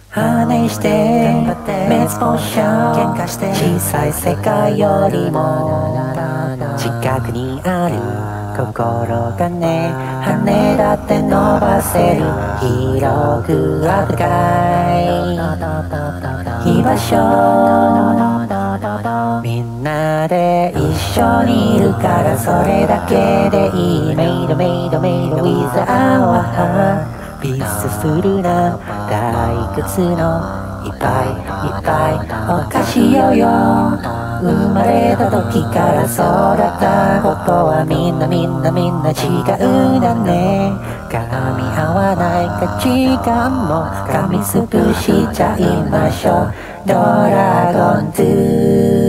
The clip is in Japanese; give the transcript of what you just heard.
真似して滅亡しちゃう小さい世界よりも近くにある心がね、羽だって伸ばせる広くあったかい居場所、みんなで一緒にいるからそれだけでいい。メイドメイドメイド with our heart ピースフルな退屈のいっぱいいっぱいお菓子よよ。生まれた時から育ったことはみんなみんなみんな違うだね。噛み合わない価値観も噛みつぶしちゃいましょう。ドラゴンズ